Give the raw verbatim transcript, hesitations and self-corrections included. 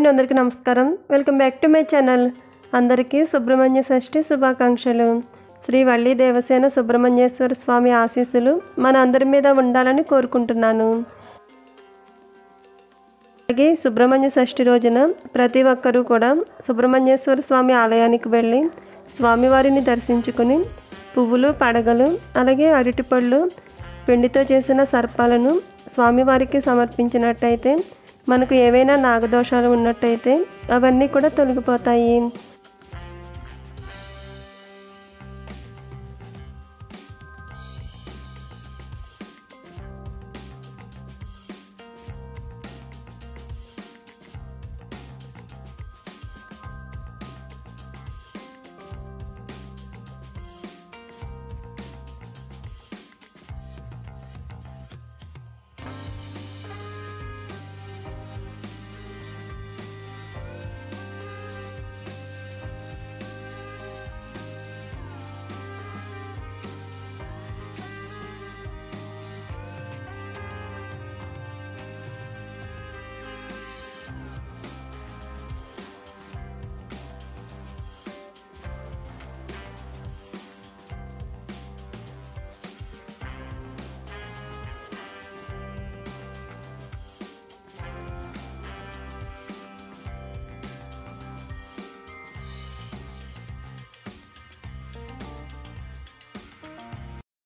అండి, అందరికీ నమస్కారం. Welcome back to my channel. అందరికీ సుబ్రహ్మణ్య షష్ఠి శుభాకాంక్షలు. శ్రీ వల్లి దేవసేన సుబ్రహ్మణ్యేశ్వర స్వామి ఆశీస్సులు మన అందరి మీద ఉండాలని కోరుకుంటున్నాను. అలాగే సుబ్రహ్మణ్య షష్ఠి రోజున ప్రతి ఒక్కరూ కూడా సుబ్రహ్మణ్యేశ్వర స్వామి ఆలయానికి వెళ్ళి స్వామివారిని దర్శించుకుని పువ్వులు, పడగలు, అలాగే అరటిపళ్ళు, పిండితో చేసిన సర్పాలను స్వామివారికి సమర్పించినట్టయితే మనకు ఏవైనా నాగదోషాలు ఉన్నట్టయితే అవన్నీ కూడా తొలగిపోతాయి.